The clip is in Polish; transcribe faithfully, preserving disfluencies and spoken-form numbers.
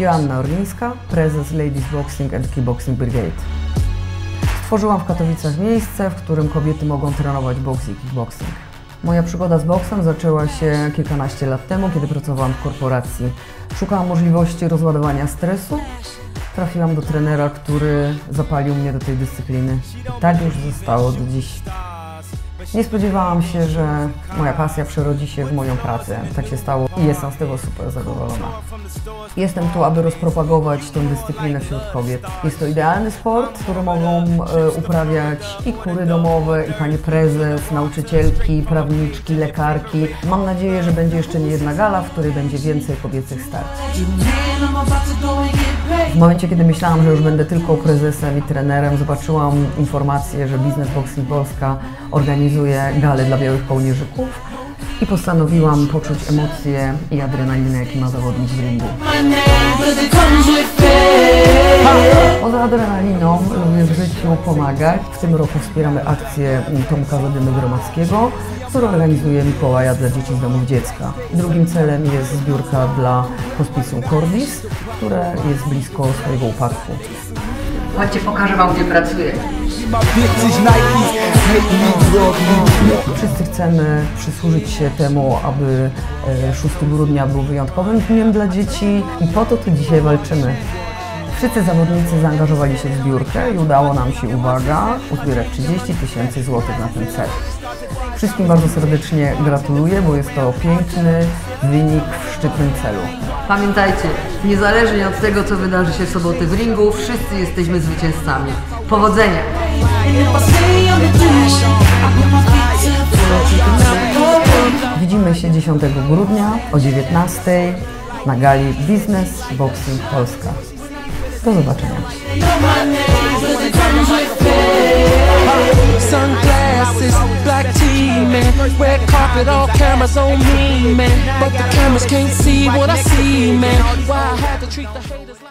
Joanna Orlińska, prezes Ladies Boxing and Kickboxing Brigade. Stworzyłam w Katowicach miejsce, w którym kobiety mogą trenować boks i kickboxing. Moja przygoda z boksem zaczęła się kilkanaście lat temu, kiedy pracowałam w korporacji. Szukałam możliwości rozładowania stresu. Trafiłam do trenera, który zapalił mnie do tej dyscypliny. I tak już zostało do dziś. Nie spodziewałam się, że moja pasja przerodzi się w moją pracę. Tak się stało i jestem z tego super zadowolona. Jestem tu, aby rozpropagować tę dyscyplinę wśród kobiet. Jest to idealny sport, który mogą e, uprawiać i kury domowe, i pani prezes, nauczycielki, prawniczki, lekarki. Mam nadzieję, że będzie jeszcze nie jedna gala, w której będzie więcej kobiecych starć. W momencie, kiedy myślałam, że już będę tylko prezesem i trenerem, zobaczyłam informację, że Biznes Boxing Polska organizuje galę dla białych kołnierzyków i postanowiłam poczuć emocje i adrenalinę, jaki ma zawodnik w ringu. Poza adrenaliną lubię w życiu pomagać. W tym roku wspieramy akcję Tomka Zadymy Gromadzkiego, który organizuje Mikołaja dla dzieci z domów dziecka. Drugim celem jest zbiórka dla hospicjum Cordis, które jest blisko swojego upadku. Chodźcie, pokażę wam, gdzie pracuję. Wszyscy chcemy przysłużyć się temu, aby szóstego grudnia był wyjątkowym dniem dla dzieci i po to tu dzisiaj walczymy. Wszyscy zawodnicy zaangażowali się w zbiórkę i udało nam się, uwaga, uzbierać trzydzieści tysięcy złotych na ten cel. Wszystkim bardzo serdecznie gratuluję, bo jest to piękny wynik w szczytnym celu. Pamiętajcie, niezależnie od tego, co wydarzy się w sobotę w ringu, wszyscy jesteśmy zwycięzcami. Powodzenia! Widzimy się dziesiątego grudnia o dziewiętnastej na gali Biznes Boxing Polska. Do zobaczenia. Sunglasses, black tea, man. Red carpet, all cameras on me, man. But the cameras can't see what I see, man. Why I had to treat the haters.